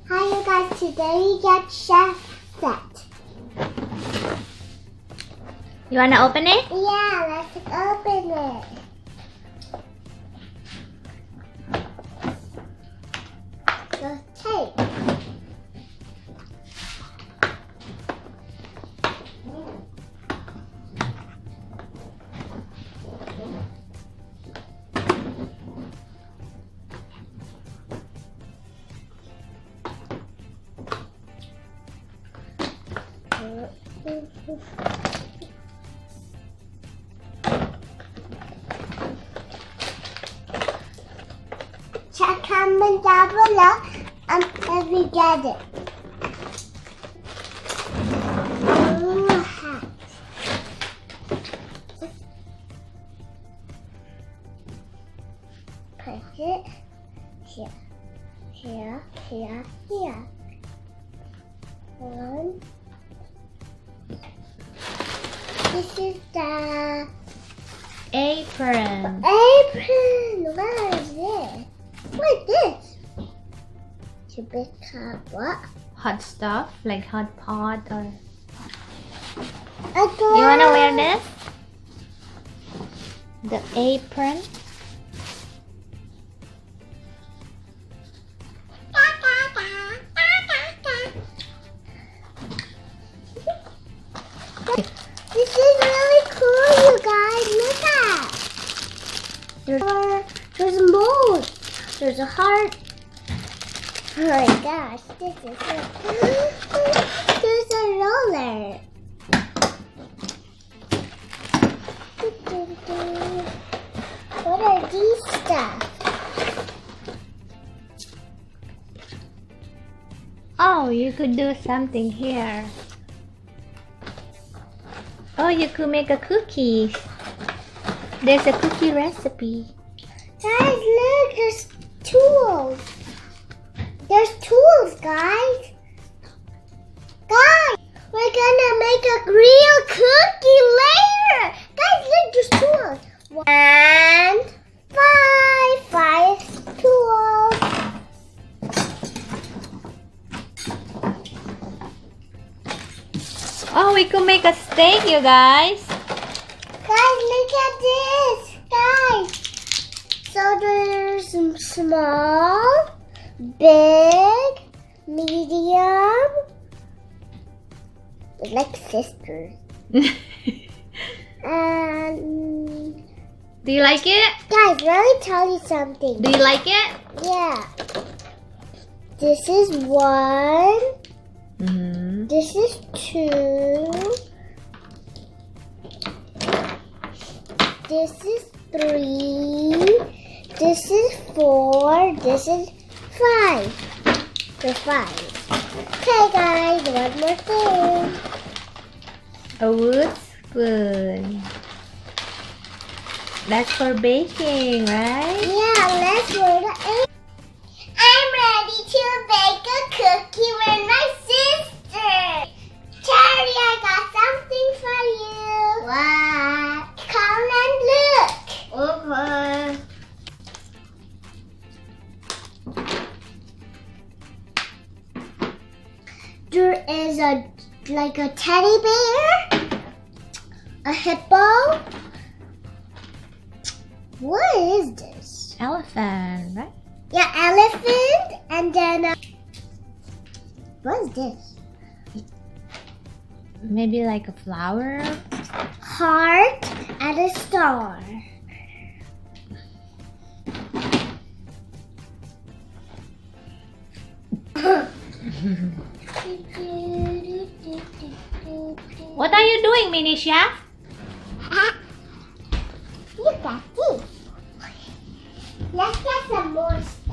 Hi you guys, today we get chef set. You wanna open it? Yeah, let's open it. The tape. Comment down below if we get it. Hat. Put it here, here, here, here. One. This is the apron. Apron. What is this? What is this? It's a big cup. What? Hot stuff, like hot pot or... A glass. You wanna wear this? The apron. This is really cool, you guys. Look at. There's a mold. There's a heart. Oh my gosh, this is so... There's a roller. What are these stuff? Oh, you could do something here. Oh, you could make a cookie. There's a cookie recipe. Guys, look, there's tools. There's tools, guys. Guys, we're gonna make a real cookie later. Guys, look, there's tools. 1, 5 tools. Oh, we could make a steak, you guys. Guys, look at this. Guys. So there's some small, big, medium. They're like sisters. And Do you like it? guys, let me tell you something. Do you like it? Yeah. This is 1. Mm-hmm. This is 2. This is 3. This is 4. This is 5. There's 5. Okay, guys, one more thing. A wood spoon. That's for baking, right? Yeah, let's roll the egg. I'm ready to bake a cookie with my sister. Cherry, I got something for you. What? Come and look. Okay. There is like a teddy bear, a hippo. What is this? Elephant, right? Yeah, elephant, and then what is this? Maybe like a flower. Heart and a star. What are you doing, Mini Chef? Look at this. Let's get some more stuff.